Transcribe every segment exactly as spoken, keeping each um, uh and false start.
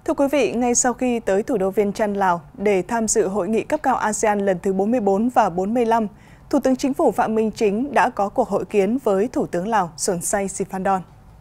Thưa quý vị, ngay sau khi tới thủ đô Viêng Chăn, Lào để tham dự hội nghị cấp cao a sê an lần thứ bốn mươi bốn và bốn mươi lăm, Thủ tướng Chính phủ Phạm Minh Chính đã có cuộc hội kiến với Thủ tướng Lào Son Say Sifandon.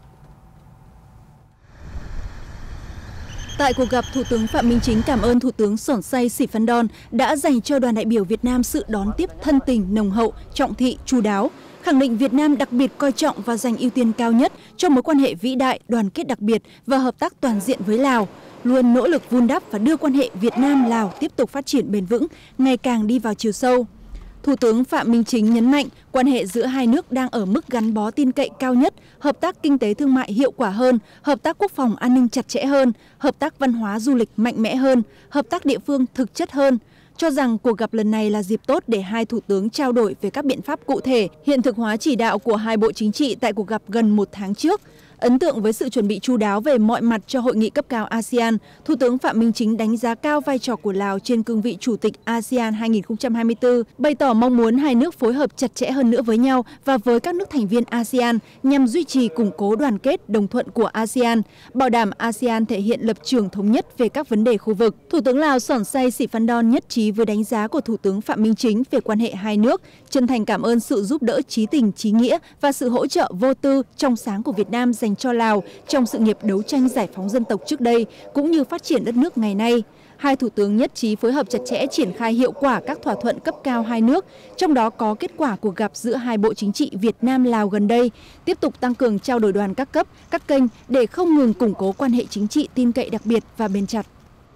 Tại cuộc gặp, Thủ tướng Phạm Minh Chính cảm ơn Thủ tướng Son Say Sifandon đã dành cho đoàn đại biểu Việt Nam sự đón tiếp thân tình, nồng hậu, trọng thị, chu đáo, khẳng định Việt Nam đặc biệt coi trọng và dành ưu tiên cao nhất cho mối quan hệ vĩ đại, đoàn kết đặc biệt và hợp tác toàn diện với Lào, luôn nỗ lực vun đắp và đưa quan hệ Việt Nam-Lào tiếp tục phát triển bền vững, ngày càng đi vào chiều sâu. Thủ tướng Phạm Minh Chính nhấn mạnh quan hệ giữa hai nước đang ở mức gắn bó tin cậy cao nhất, hợp tác kinh tế thương mại hiệu quả hơn, hợp tác quốc phòng an ninh chặt chẽ hơn, hợp tác văn hóa du lịch mạnh mẽ hơn, hợp tác địa phương thực chất hơn. Cho rằng cuộc gặp lần này là dịp tốt để hai thủ tướng trao đổi về các biện pháp cụ thể, hiện thực hóa chỉ đạo của hai bộ chính trị tại cuộc gặp gần một tháng trước. Ấn tượng với sự chuẩn bị chu đáo về mọi mặt cho hội nghị cấp cao a sê an, Thủ tướng Phạm Minh Chính đánh giá cao vai trò của Lào trên cương vị Chủ tịch a sê an hai nghìn không trăm hai mươi tư, bày tỏ mong muốn hai nước phối hợp chặt chẽ hơn nữa với nhau và với các nước thành viên a sê an nhằm duy trì củng cố đoàn kết đồng thuận của a sê an, bảo đảm a sê an thể hiện lập trường thống nhất về các vấn đề khu vực. Thủ tướng Lào Son Say Sifandon nhất trí với đánh giá của Thủ tướng Phạm Minh Chính về quan hệ hai nước, chân thành cảm ơn sự giúp đỡ chí tình, chí nghĩa và sự hỗ trợ vô tư, trong sáng của Việt Nam dành cho Lào trong sự nghiệp đấu tranh giải phóng dân tộc trước đây, cũng như phát triển đất nước ngày nay. Hai thủ tướng nhất trí phối hợp chặt chẽ triển khai hiệu quả các thỏa thuận cấp cao hai nước, trong đó có kết quả cuộc gặp giữa hai bộ chính trị Việt Nam-Lào gần đây, tiếp tục tăng cường trao đổi đoàn các cấp, các kênh để không ngừng củng cố quan hệ chính trị tin cậy đặc biệt và bền chặt.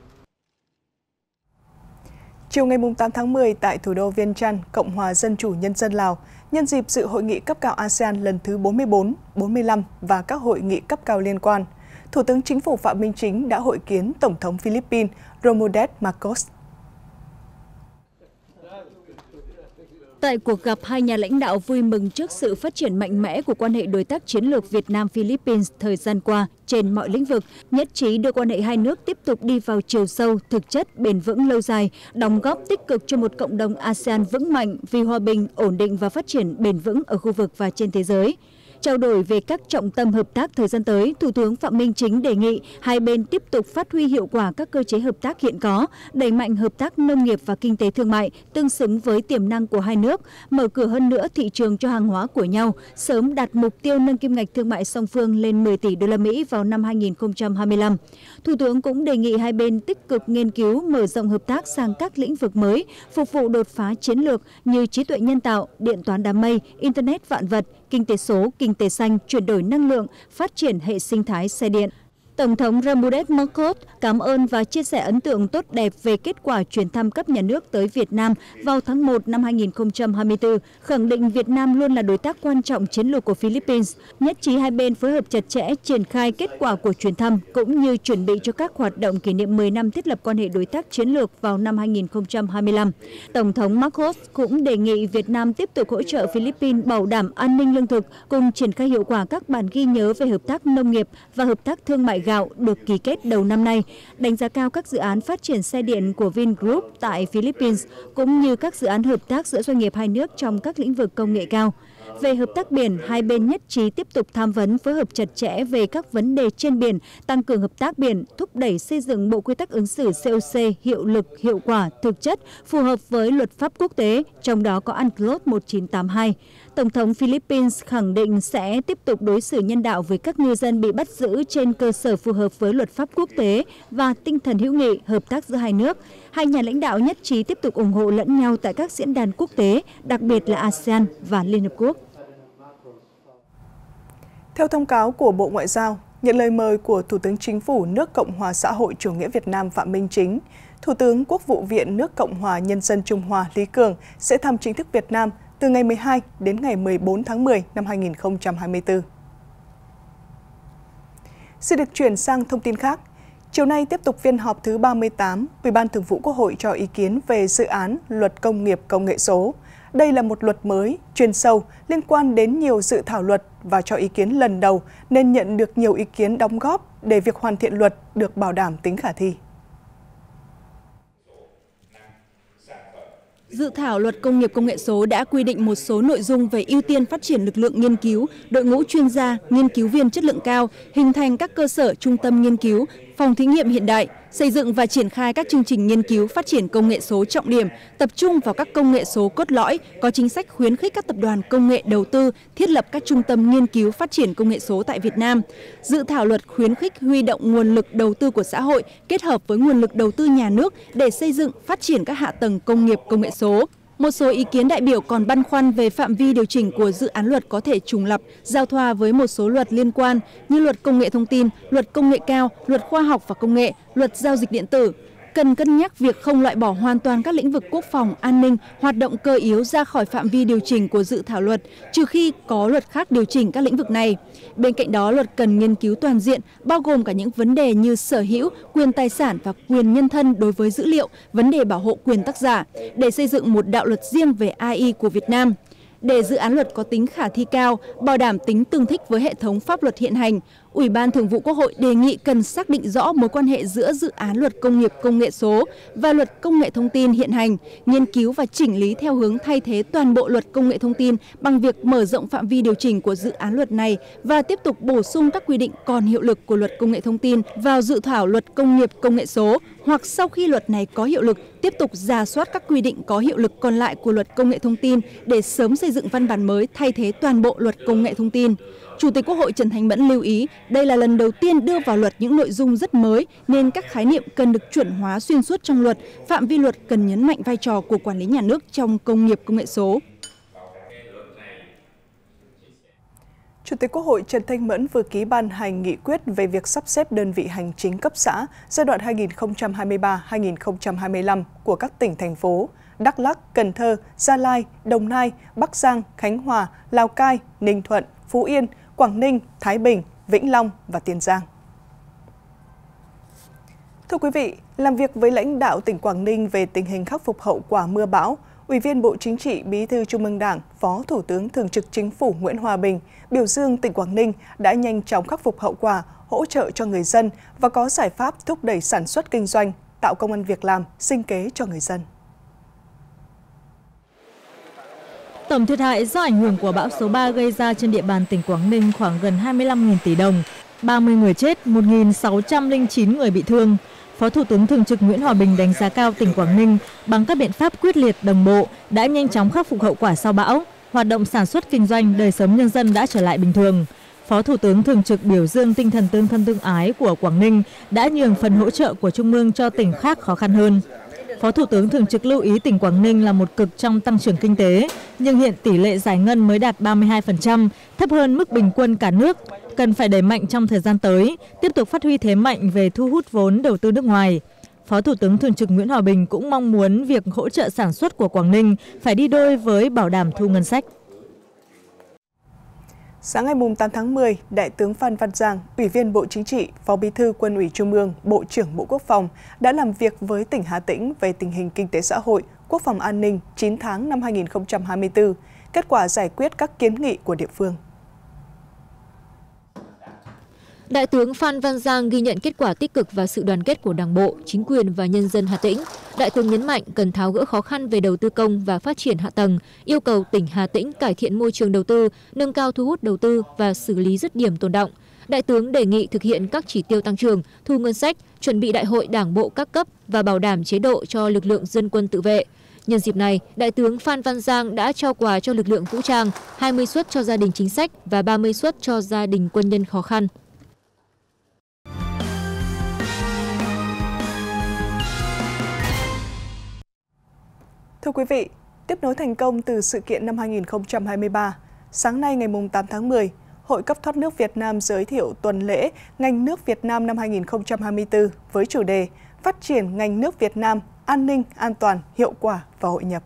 Chiều ngày tám tháng mười tại thủ đô Viêng Chăn, Cộng hòa Dân chủ Nhân dân Lào, nhân dịp dự hội nghị cấp cao a sê an lần thứ bốn mươi bốn, bốn mươi lăm và các hội nghị cấp cao liên quan, Thủ tướng Chính phủ Phạm Minh Chính đã hội kiến Tổng thống Philippines Romualdez Marcos. Tại cuộc gặp, hai nhà lãnh đạo vui mừng trước sự phát triển mạnh mẽ của quan hệ đối tác chiến lược Việt Nam-Philippines thời gian qua trên mọi lĩnh vực, nhất trí đưa quan hệ hai nước tiếp tục đi vào chiều sâu, thực chất, bền vững lâu dài, đóng góp tích cực cho một cộng đồng a sê an vững mạnh vì hòa bình, ổn định và phát triển bền vững ở khu vực và trên thế giới. Trao đổi về các trọng tâm hợp tác thời gian tới, Thủ tướng Phạm Minh Chính đề nghị hai bên tiếp tục phát huy hiệu quả các cơ chế hợp tác hiện có, đẩy mạnh hợp tác nông nghiệp và kinh tế thương mại tương xứng với tiềm năng của hai nước, mở cửa hơn nữa thị trường cho hàng hóa của nhau, sớm đạt mục tiêu nâng kim ngạch thương mại song phương lên mười tỷ đô la Mỹ vào năm hai nghìn không trăm hai mươi lăm. Thủ tướng cũng đề nghị hai bên tích cực nghiên cứu mở rộng hợp tác sang các lĩnh vực mới, phục vụ đột phá chiến lược như trí tuệ nhân tạo, điện toán đám mây, internet vạn vật, kinh tế số, kinh tế xanh, chuyển đổi năng lượng, phát triển hệ sinh thái xe điện. Tổng thống Romualdez Marcos cảm ơn và chia sẻ ấn tượng tốt đẹp về kết quả chuyến thăm cấp nhà nước tới Việt Nam vào tháng một năm hai nghìn không trăm hai mươi tư, khẳng định Việt Nam luôn là đối tác quan trọng chiến lược của Philippines, nhất trí hai bên phối hợp chặt chẽ triển khai kết quả của chuyến thăm cũng như chuẩn bị cho các hoạt động kỷ niệm mười năm thiết lập quan hệ đối tác chiến lược vào năm hai nghìn không trăm hai mươi lăm. Tổng thống Marcos cũng đề nghị Việt Nam tiếp tục hỗ trợ Philippines bảo đảm an ninh lương thực cùng triển khai hiệu quả các bản ghi nhớ về hợp tác nông nghiệp và hợp tác thương mại gạo được ký kết đầu năm nay, đánh giá cao các dự án phát triển xe điện của Vingroup tại Philippines, cũng như các dự án hợp tác giữa doanh nghiệp hai nước trong các lĩnh vực công nghệ cao. Về hợp tác biển, hai bên nhất trí tiếp tục tham vấn phối hợp chặt chẽ về các vấn đề trên biển, tăng cường hợp tác biển, thúc đẩy xây dựng bộ quy tắc ứng xử xê ô xê hiệu lực, hiệu quả, thực chất, phù hợp với luật pháp quốc tế, trong đó có UNCLOS một nghìn chín trăm tám mươi hai. Tổng thống Philippines khẳng định sẽ tiếp tục đối xử nhân đạo với các ngư dân bị bắt giữ trên cơ sở phù hợp với luật pháp quốc tế và tinh thần hữu nghị, hợp tác giữa hai nước. Hai nhà lãnh đạo nhất trí tiếp tục ủng hộ lẫn nhau tại các diễn đàn quốc tế, đặc biệt là a sê an và Liên Hợp Quốc. Theo thông cáo của Bộ Ngoại giao, nhận lời mời của Thủ tướng Chính phủ nước Cộng hòa xã hội chủ nghĩa Việt Nam Phạm Minh Chính, Thủ tướng Quốc vụ viện nước Cộng hòa Nhân dân Trung Hoa Lý Cường sẽ thăm chính thức Việt Nam từ ngày mười hai đến ngày mười bốn tháng mười năm hai nghìn không trăm hai mươi tư. Xin được chuyển sang thông tin khác. Chiều nay tiếp tục phiên họp thứ ba mươi tám, Ủy ban Thường vụ Quốc hội cho ý kiến về dự án Luật Công nghiệp Công nghệ số. Đây là một luật mới, chuyên sâu, liên quan đến nhiều dự thảo luật và cho ý kiến lần đầu nên nhận được nhiều ý kiến đóng góp để việc hoàn thiện luật được bảo đảm tính khả thi. Dự thảo Luật Công nghiệp Công nghệ số đã quy định một số nội dung về ưu tiên phát triển lực lượng nghiên cứu, đội ngũ chuyên gia, nghiên cứu viên chất lượng cao, hình thành các cơ sở trung tâm nghiên cứu, phòng thí nghiệm hiện đại, xây dựng và triển khai các chương trình nghiên cứu phát triển công nghệ số trọng điểm, tập trung vào các công nghệ số cốt lõi, có chính sách khuyến khích các tập đoàn công nghệ đầu tư, thiết lập các trung tâm nghiên cứu phát triển công nghệ số tại Việt Nam. Dự thảo luật khuyến khích huy động nguồn lực đầu tư của xã hội kết hợp với nguồn lực đầu tư nhà nước để xây dựng, phát triển các hạ tầng công nghiệp công nghệ số. Một số ý kiến đại biểu còn băn khoăn về phạm vi điều chỉnh của dự án luật có thể trùng lặp, giao thoa với một số luật liên quan như luật công nghệ thông tin, luật công nghệ cao, luật khoa học và công nghệ, luật giao dịch điện tử. Cần cân nhắc việc không loại bỏ hoàn toàn các lĩnh vực quốc phòng, an ninh, hoạt động cơ yếu ra khỏi phạm vi điều chỉnh của dự thảo luật, trừ khi có luật khác điều chỉnh các lĩnh vực này. Bên cạnh đó, luật cần nghiên cứu toàn diện, bao gồm cả những vấn đề như sở hữu, quyền tài sản và quyền nhân thân đối với dữ liệu, vấn đề bảo hộ quyền tác giả, để xây dựng một đạo luật riêng về a i của Việt Nam. Để dự án luật có tính khả thi cao, bảo đảm tính tương thích với hệ thống pháp luật hiện hành, Ủy ban Thường vụ Quốc hội đề nghị cần xác định rõ mối quan hệ giữa dự án luật công nghiệp công nghệ số và luật công nghệ thông tin hiện hành, nghiên cứu và chỉnh lý theo hướng thay thế toàn bộ luật công nghệ thông tin bằng việc mở rộng phạm vi điều chỉnh của dự án luật này và tiếp tục bổ sung các quy định còn hiệu lực của luật công nghệ thông tin vào dự thảo luật công nghiệp công nghệ số, hoặc sau khi luật này có hiệu lực, tiếp tục rà soát các quy định có hiệu lực còn lại của luật công nghệ thông tin để sớm xây dựng văn bản mới thay thế toàn bộ luật công nghệ thông tin. Chủ tịch Quốc hội Trần Thanh Mẫn lưu ý, đây là lần đầu tiên đưa vào luật những nội dung rất mới nên các khái niệm cần được chuẩn hóa xuyên suốt trong luật, phạm vi luật cần nhấn mạnh vai trò của quản lý nhà nước trong công nghiệp công nghệ số. Chủ tịch Quốc hội Trần Thanh Mẫn vừa ký ban hành nghị quyết về việc sắp xếp đơn vị hành chính cấp xã giai đoạn hai nghìn không trăm hai mươi ba đến hai nghìn không trăm hai mươi lăm của các tỉnh, thành phố Đắk Lắk, Cần Thơ, Gia Lai, Đồng Nai, Bắc Giang, Khánh Hòa, Lào Cai, Ninh Thuận, Phú Yên, Quảng Ninh, Thái Bình, Vĩnh Long và Tiền Giang. Thưa quý vị, làm việc với lãnh đạo tỉnh Quảng Ninh về tình hình khắc phục hậu quả mưa bão, Ủy viên Bộ Chính trị, Bí thư Trung ương Đảng, Phó Thủ tướng Thường trực Chính phủ Nguyễn Hòa Bình biểu dương tỉnh Quảng Ninh đã nhanh chóng khắc phục hậu quả, hỗ trợ cho người dân và có giải pháp thúc đẩy sản xuất kinh doanh, tạo công ăn việc làm, sinh kế cho người dân. Tổng thiệt hại do ảnh hưởng của bão số ba gây ra trên địa bàn tỉnh Quảng Ninh khoảng gần hai mươi lăm nghìn tỷ đồng, ba mươi người chết, một nghìn sáu trăm lẻ chín người bị thương. Phó Thủ tướng Thường trực Nguyễn Hòa Bình đánh giá cao tỉnh Quảng Ninh bằng các biện pháp quyết liệt đồng bộ đã nhanh chóng khắc phục hậu quả sau bão, hoạt động sản xuất kinh doanh, đời sống nhân dân đã trở lại bình thường. Phó Thủ tướng Thường trực biểu dương tinh thần tương thân tương ái của Quảng Ninh đã nhường phần hỗ trợ của Trung ương cho tỉnh khác khó khăn hơn. Phó Thủ tướng Thường trực lưu ý tỉnh Quảng Ninh là một cực trong tăng trưởng kinh tế, nhưng hiện tỷ lệ giải ngân mới đạt ba mươi hai phần trăm, thấp hơn mức bình quân cả nước. Cần phải đẩy mạnh trong thời gian tới, tiếp tục phát huy thế mạnh về thu hút vốn đầu tư nước ngoài. Phó Thủ tướng Thường trực Nguyễn Hòa Bình cũng mong muốn việc hỗ trợ sản xuất của Quảng Ninh phải đi đôi với bảo đảm thu ngân sách. Sáng ngày tám tháng mười, Đại tướng Phan Văn Giang, Ủy viên Bộ Chính trị, Phó Bí thư Quân ủy Trung ương, Bộ trưởng Bộ Quốc phòng đã làm việc với tỉnh Hà Tĩnh về tình hình kinh tế xã hội, quốc phòng an ninh chín tháng năm hai nghìn không trăm hai mươi tư, kết quả giải quyết các kiến nghị của địa phương. Đại tướng Phan Văn Giang ghi nhận kết quả tích cực và sự đoàn kết của Đảng bộ, chính quyền và nhân dân Hà Tĩnh. Đại tướng nhấn mạnh cần tháo gỡ khó khăn về đầu tư công và phát triển hạ tầng, yêu cầu tỉnh Hà Tĩnh cải thiện môi trường đầu tư, nâng cao thu hút đầu tư và xử lý dứt điểm tồn đọng. Đại tướng đề nghị thực hiện các chỉ tiêu tăng trưởng, thu ngân sách, chuẩn bị đại hội Đảng bộ các cấp và bảo đảm chế độ cho lực lượng dân quân tự vệ. Nhân dịp này, Đại tướng Phan Văn Giang đã trao quà cho lực lượng vũ trang, hai mươi suất cho gia đình chính sách và ba mươi suất cho gia đình quân nhân khó khăn. Thưa quý vị, tiếp nối thành công từ sự kiện năm hai nghìn không trăm hai mươi ba, sáng nay ngày tám tháng mười, Hội cấp thoát nước Việt Nam giới thiệu tuần lễ ngành nước Việt Nam năm hai nghìn không trăm hai mươi tư với chủ đề Phát triển ngành nước Việt Nam, an ninh, an toàn, hiệu quả và hội nhập.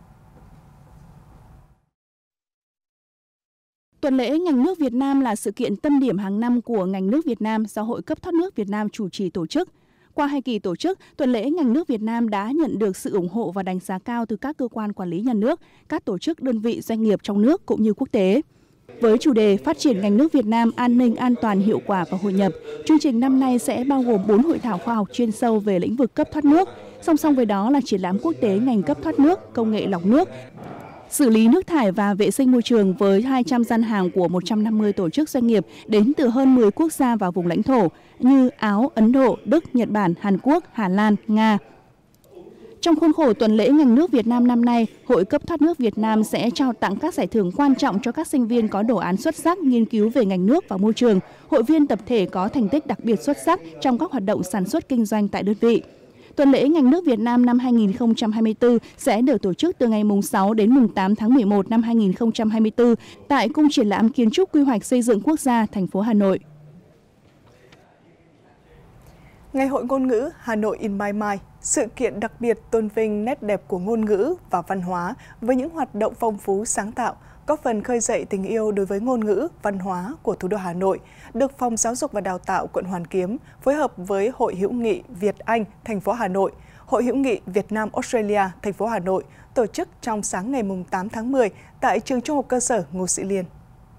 Tuần lễ ngành nước Việt Nam là sự kiện tâm điểm hàng năm của ngành nước Việt Nam do Hội cấp thoát nước Việt Nam chủ trì tổ chức. Qua hai kỳ tổ chức, tuần lễ ngành nước Việt Nam đã nhận được sự ủng hộ và đánh giá cao từ các cơ quan quản lý nhà nước, các tổ chức đơn vị doanh nghiệp trong nước cũng như quốc tế. Với chủ đề Phát triển ngành nước Việt Nam, an ninh, an toàn, hiệu quả và hội nhập, chương trình năm nay sẽ bao gồm bốn hội thảo khoa học chuyên sâu về lĩnh vực cấp thoát nước, song song với đó là triển lãm quốc tế ngành cấp thoát nước, công nghệ lọc nước, xử lý nước thải và vệ sinh môi trường với hai trăm gian hàng của một trăm năm mươi tổ chức doanh nghiệp đến từ hơn mười quốc gia và vùng lãnh thổ như Áo, Ấn Độ, Đức, Nhật Bản, Hàn Quốc, Hà Lan, Nga. Trong khuôn khổ tuần lễ ngành nước Việt Nam năm nay, Hội cấp thoát nước Việt Nam sẽ trao tặng các giải thưởng quan trọng cho các sinh viên có đồ án xuất sắc nghiên cứu về ngành nước và môi trường, hội viên tập thể có thành tích đặc biệt xuất sắc trong các hoạt động sản xuất kinh doanh tại đơn vị. Tuần lễ ngành nước Việt Nam năm hai nghìn không trăm hai mươi tư sẽ được tổ chức từ ngày sáu đến mùng tám tháng mười một năm hai nghìn không trăm hai mươi tư tại Cung triển lãm Kiến trúc Quy hoạch Xây dựng Quốc gia, thành phố Hà Nội. Ngày hội ngôn ngữ Hà Nội in My Mind, sự kiện đặc biệt tôn vinh nét đẹp của ngôn ngữ và văn hóa với những hoạt động phong phú sáng tạo, góp phần khơi dậy tình yêu đối với ngôn ngữ, văn hóa của thủ đô Hà Nội, được Phòng Giáo dục và Đào tạo quận Hoàn Kiếm phối hợp với Hội hữu nghị Việt Anh thành phố Hà Nội, Hội hữu nghị Việt Nam Australia thành phố Hà Nội tổ chức trong sáng ngày tám tháng mười tại trường Trung học cơ sở Ngô Sĩ Liên.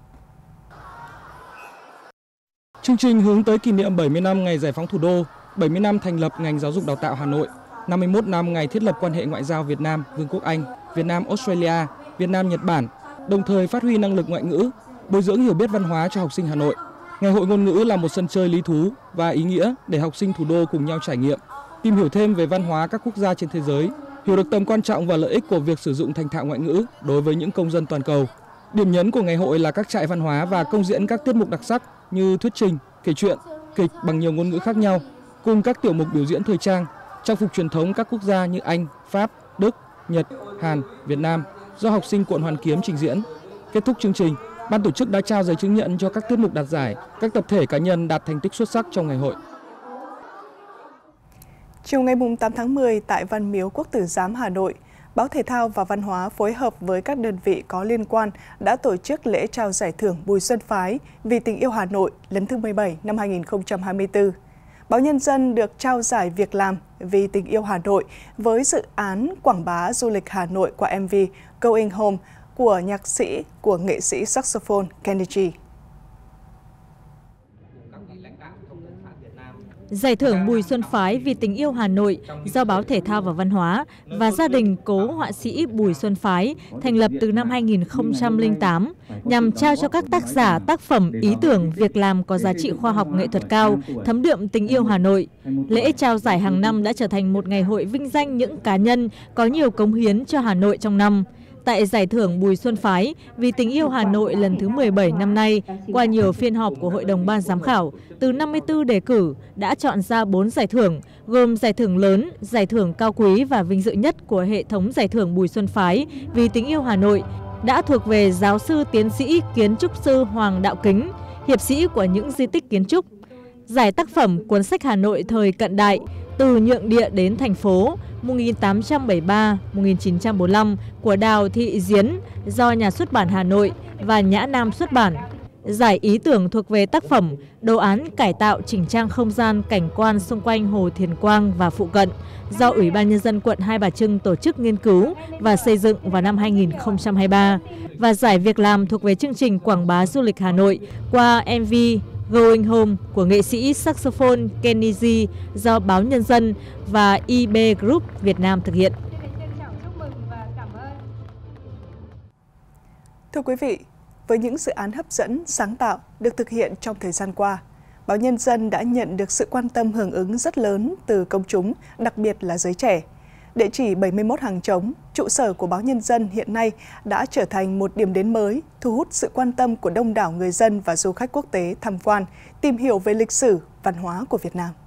Chương trình hướng tới kỷ niệm bảy mươi năm ngày giải phóng thủ đô, bảy mươi năm thành lập ngành giáo dục đào tạo Hà Nội, năm mươi mốt năm ngày thiết lập quan hệ ngoại giao Việt Nam, Vương quốc Anh, Việt Nam Australia, Việt Nam Nhật Bản, đồng thời phát huy năng lực ngoại ngữ, bồi dưỡng hiểu biết văn hóa cho học sinh Hà Nội. Ngày hội ngôn ngữ là một sân chơi lý thú và ý nghĩa để học sinh thủ đô cùng nhau trải nghiệm, tìm hiểu thêm về văn hóa các quốc gia trên thế giới, hiểu được tầm quan trọng và lợi ích của việc sử dụng thành thạo ngoại ngữ đối với những công dân toàn cầu. Điểm nhấn của ngày hội là các trại văn hóa và công diễn các tiết mục đặc sắc như thuyết trình, kể chuyện, kịch bằng nhiều ngôn ngữ khác nhau, cùng các tiểu mục biểu diễn thời trang, trang phục truyền thống các quốc gia như Anh, Pháp, Đức, Nhật, Hàn, Việt Nam do học sinh quận Hoàn Kiếm trình diễn. Kết thúc chương trình, ban tổ chức đã trao giấy chứng nhận cho các tiết mục đạt giải, các tập thể cá nhân đạt thành tích xuất sắc trong ngày hội. Chiều ngày tám tháng mười tại Văn Miếu Quốc Tử Giám Hà Nội, Báo Thể thao và Văn hóa phối hợp với các đơn vị có liên quan đã tổ chức lễ trao giải thưởng Bùi Xuân Phái vì tình yêu Hà Nội lần thứ mười bảy năm hai nghìn không trăm hai mươi tư. Báo Nhân dân được trao giải việc làm vì tình yêu Hà Nội với dự án quảng bá du lịch Hà Nội qua em vê Going Home của nhạc sĩ, của nghệ sĩ saxophone Kenny G. Giải thưởng Bùi Xuân Phái vì tình yêu Hà Nội do Báo Thể thao và Văn hóa và gia đình cố họa sĩ Bùi Xuân Phái thành lập từ năm hai nghìn không trăm lẻ tám nhằm trao cho các tác giả tác phẩm, ý tưởng, việc làm có giá trị khoa học nghệ thuật cao, thấm đượm tình yêu Hà Nội. Lễ trao giải hàng năm đã trở thành một ngày hội vinh danh những cá nhân có nhiều cống hiến cho Hà Nội trong năm. Tại giải thưởng Bùi Xuân Phái vì tình yêu Hà Nội lần thứ mười bảy năm nay, qua nhiều phiên họp của Hội đồng ban giám khảo, từ năm mươi tư đề cử đã chọn ra bốn giải thưởng, gồm giải thưởng lớn, giải thưởng cao quý và vinh dự nhất của hệ thống giải thưởng Bùi Xuân Phái vì tình yêu Hà Nội đã thuộc về giáo sư tiến sĩ kiến trúc sư Hoàng Đạo Kính, hiệp sĩ của những di tích kiến trúc. Giải tác phẩm cuốn sách Hà Nội thời cận đại, từ nhượng địa đến thành phố một nghìn tám trăm bảy mươi ba đến một nghìn chín trăm bốn mươi lăm của Đào Thị Diến do Nhà xuất bản Hà Nội và Nhã Nam xuất bản. Giải ý tưởng thuộc về tác phẩm đồ án cải tạo chỉnh trang không gian cảnh quan xung quanh Hồ Thiền Quang và phụ cận do Ủy ban Nhân dân quận Hai Bà Trưng tổ chức nghiên cứu và xây dựng vào năm hai nghìn không trăm hai mươi ba. Và giải việc làm thuộc về chương trình quảng bá du lịch Hà Nội qua em vê Going Home của nghệ sĩ saxophone Kenny G do Báo Nhân dân và i bê Group Việt Nam thực hiện. Thưa quý vị, với những dự án hấp dẫn, sáng tạo được thực hiện trong thời gian qua, Báo Nhân dân đã nhận được sự quan tâm hưởng ứng rất lớn từ công chúng, đặc biệt là giới trẻ. Địa chỉ bảy mươi mốt Hàng Trống, trụ sở của Báo Nhân dân hiện nay đã trở thành một điểm đến mới, thu hút sự quan tâm của đông đảo người dân và du khách quốc tế tham quan, tìm hiểu về lịch sử, văn hóa của Việt Nam.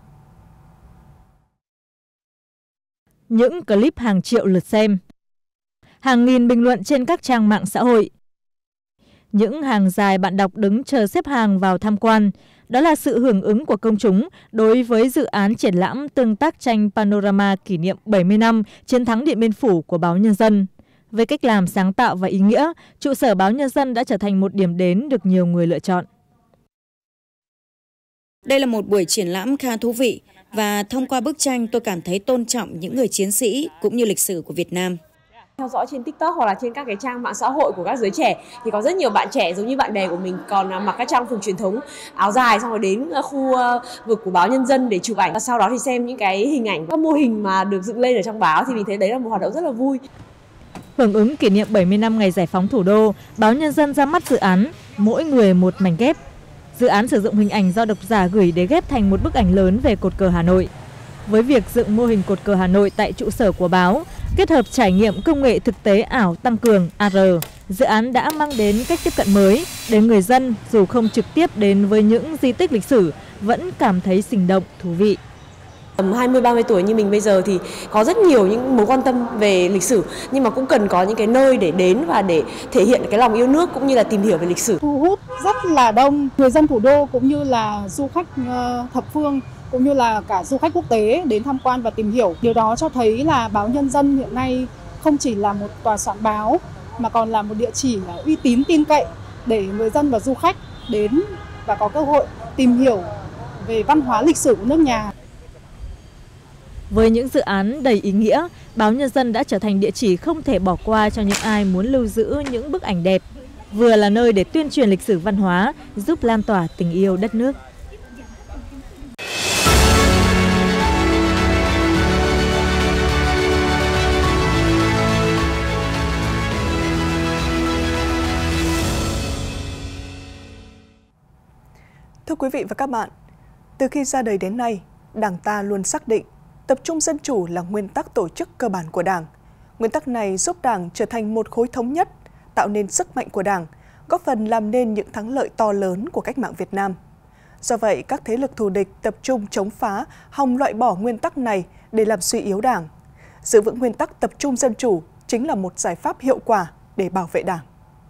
Những clip hàng triệu lượt xem, hàng nghìn bình luận trên các trang mạng xã hội, những hàng dài bạn đọc đứng chờ xếp hàng vào tham quan, đó là sự hưởng ứng của công chúng đối với dự án triển lãm tương tác tranh panorama kỷ niệm bảy mươi năm chiến thắng Điện Biên Phủ của Báo Nhân dân. Với cách làm sáng tạo và ý nghĩa, trụ sở Báo Nhân dân đã trở thành một điểm đến được nhiều người lựa chọn. Đây là một buổi triển lãm khá thú vị và thông qua bức tranh tôi cảm thấy tôn trọng những người chiến sĩ cũng như lịch sử của Việt Nam. Theo dõi trên TikTok hoặc là trên các cái trang mạng xã hội của các giới trẻ thì có rất nhiều bạn trẻ giống như bạn bè của mình còn mặc các trang phục truyền thống, áo dài, xong rồi đến khu vực của Báo Nhân dân để chụp ảnh. Và sau đó thì xem những cái hình ảnh, các mô hình mà được dựng lên ở trong báo thì mình thấy đấy là một hoạt động rất là vui. Hưởng ứng kỷ niệm bảy mươi năm ngày giải phóng thủ đô, Báo Nhân dân ra mắt dự án Mỗi người một mảnh ghép. Dự án sử dụng hình ảnh do độc giả gửi để ghép thành một bức ảnh lớn về cột cờ Hà Nội. Với việc dựng mô hình cột cờ Hà Nội tại trụ sở của báo, kết hợp trải nghiệm công nghệ thực tế ảo tăng cường A R, dự án đã mang đến cách tiếp cận mới để người dân dù không trực tiếp đến với những di tích lịch sử vẫn cảm thấy sinh động, thú vị. Tầm hai mươi ba mươi tuổi như mình bây giờ thì có rất nhiều những mối quan tâm về lịch sử, nhưng mà cũng cần có những cái nơi để đến và để thể hiện cái lòng yêu nước cũng như là tìm hiểu về lịch sử. Thu hút rất là đông người dân thủ đô cũng như là du khách thập phương cũng như là cả du khách quốc tế đến tham quan và tìm hiểu. Điều đó cho thấy là Báo Nhân dân hiện nay không chỉ là một tòa soạn báo mà còn là một địa chỉ uy tín tin cậy để người dân và du khách đến và có cơ hội tìm hiểu về văn hóa lịch sử của nước nhà. Với những dự án đầy ý nghĩa, Báo Nhân dân đã trở thành địa chỉ không thể bỏ qua cho những ai muốn lưu giữ những bức ảnh đẹp, vừa là nơi để tuyên truyền lịch sử văn hóa, giúp lan tỏa tình yêu đất nước. Thưa quý vị và các bạn, từ khi ra đời đến nay, Đảng ta luôn xác định tập trung dân chủ là nguyên tắc tổ chức cơ bản của Đảng. Nguyên tắc này giúp Đảng trở thành một khối thống nhất, tạo nên sức mạnh của Đảng, góp phần làm nên những thắng lợi to lớn của cách mạng Việt Nam. Do vậy, các thế lực thù địch tập trung chống phá, hòng loại bỏ nguyên tắc này để làm suy yếu Đảng. Giữ vững nguyên tắc tập trung dân chủ chính là một giải pháp hiệu quả để bảo vệ Đảng.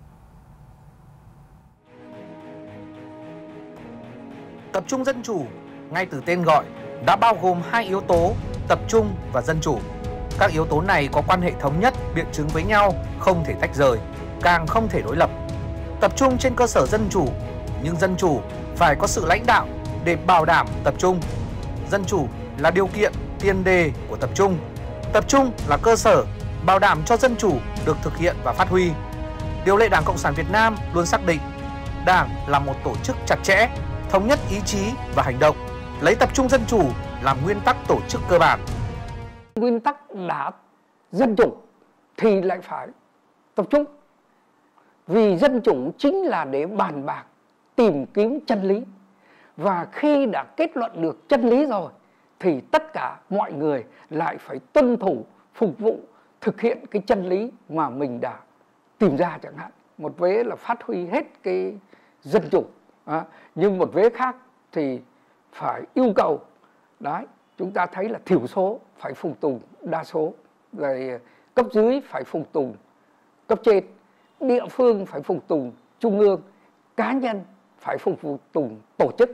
Tập trung dân chủ, ngay từ tên gọi, đã bao gồm hai yếu tố, tập trung và dân chủ. Các yếu tố này có quan hệ thống nhất, biện chứng với nhau, không thể tách rời, càng không thể đối lập. Tập trung trên cơ sở dân chủ, nhưng dân chủ phải có sự lãnh đạo để bảo đảm tập trung. Dân chủ là điều kiện, tiền đề của tập trung. Tập trung là cơ sở, bảo đảm cho dân chủ được thực hiện và phát huy. Điều lệ Đảng Cộng sản Việt Nam luôn xác định, Đảng là một tổ chức chặt chẽ, thống nhất ý chí và hành động, lấy tập trung dân chủ làm nguyên tắc tổ chức cơ bản. Nguyên tắc đã dân chủ thì lại phải tập trung. Vì dân chủ chính là để bàn bạc, tìm kiếm chân lý. Và khi đã kết luận được chân lý rồi thì tất cả mọi người lại phải tuân thủ, phục vụ, thực hiện cái chân lý mà mình đã tìm ra chẳng hạn. Một vế là phát huy hết cái dân chủ. À, nhưng một vế khác thì phải yêu cầu, đấy, chúng ta thấy là thiểu số phải phục tùng đa số, rồi cấp dưới phải phục tùng cấp trên, địa phương phải phục tùng trung ương, cá nhân phải phục vụ tùng tổ chức.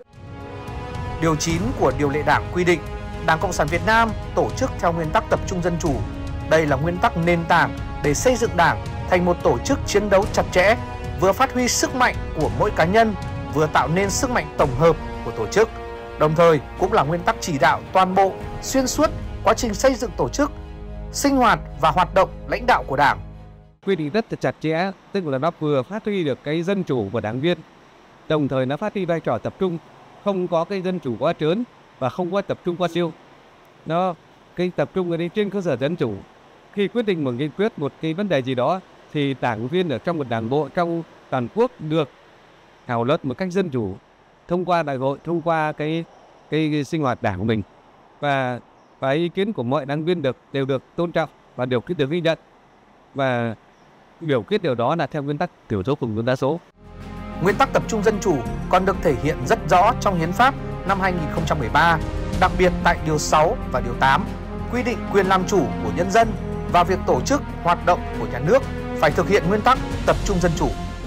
Điều chín của điều lệ Đảng quy định Đảng Cộng sản Việt Nam tổ chức theo nguyên tắc tập trung dân chủ. Đây là nguyên tắc nền tảng để xây dựng Đảng thành một tổ chức chiến đấu chặt chẽ, vừa phát huy sức mạnh của mỗi cá nhân, vừa tạo nên sức mạnh tổng hợp của tổ chức, đồng thời cũng là nguyên tắc chỉ đạo toàn bộ, xuyên suốt quá trình xây dựng tổ chức, sinh hoạt và hoạt động lãnh đạo của Đảng. Quy định rất là chặt chẽ, tức là nó vừa phát huy được cái dân chủ của đảng viên, đồng thời nó phát huy vai trò tập trung, không có cái dân chủ quá trớn và không có tập trung quá siêu. Nó cái tập trung ở đây trên cơ sở dân chủ. Khi quyết định một nghị quyết, một cái vấn đề gì đó thì đảng viên ở trong một đảng bộ trong toàn quốc được thảo luận một cách dân chủ, thông qua đại hội, thông qua cái cái, cái sinh hoạt đảng của mình, và và ý kiến của mọi đảng viên được đều được tôn trọng và đều được ghi nhận, và biểu quyết điều đó là theo nguyên tắc thiểu số cùng đa số. Nguyên tắc tập trung dân chủ còn được thể hiện rất rõ trong Hiến pháp năm hai nghìn không trăm mười ba, đặc biệt tại điều sáu và điều tám quy định quyền làm chủ của nhân dân và việc tổ chức hoạt động của nhà nước phải thực hiện nguyên tắc tập trung dân chủ.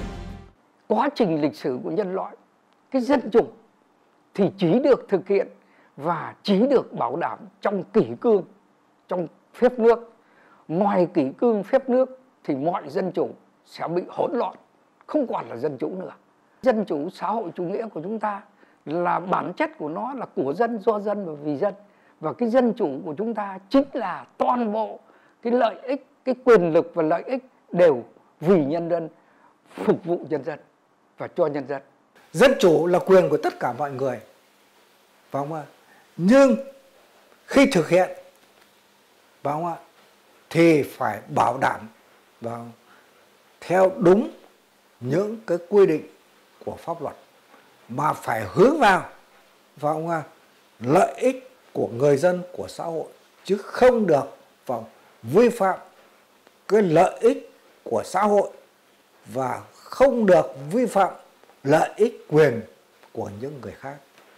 Quá trình lịch sử của nhân loại, cái dân chủ thì chỉ được thực hiện và chỉ được bảo đảm trong kỷ cương, trong phép nước. Ngoài kỷ cương phép nước thì mọi dân chủ sẽ bị hỗn loạn, không còn là dân chủ nữa. Dân chủ xã hội chủ nghĩa của chúng ta là bản chất của nó là của dân, do dân và vì dân. Và cái dân chủ của chúng ta chính là toàn bộ cái lợi ích, cái quyền lực và lợi ích đều vì nhân dân, phục vụ nhân dân và cho nhân dân. Dân chủ là quyền của tất cả mọi người, phải không ạ? Nhưng khi thực hiện, phải không ạ, thì phải bảo đảm và theo đúng những cái quy định của pháp luật, mà phải hướng vào vào lợi ích của người dân, của xã hội, chứ không được vào vi phạm cái lợi ích của xã hội và không được vi phạm lợi ích quyền của những người khác.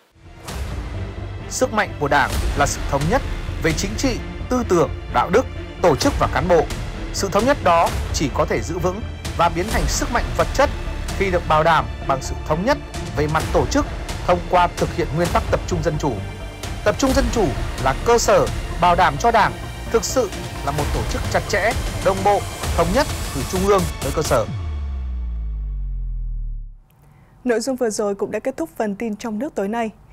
Sức mạnh của Đảng là sự thống nhất về chính trị, tư tưởng, đạo đức, tổ chức và cán bộ. Sự thống nhất đó chỉ có thể giữ vững và biến thành sức mạnh vật chất khi được bảo đảm bằng sự thống nhất về mặt tổ chức thông qua thực hiện nguyên tắc tập trung dân chủ. Tập trung dân chủ là cơ sở bảo đảm cho Đảng thực sự là một tổ chức chặt chẽ, đồng bộ, thống nhất từ trung ương tới cơ sở. Nội dung vừa rồi cũng đã kết thúc phần tin trong nước tối nay.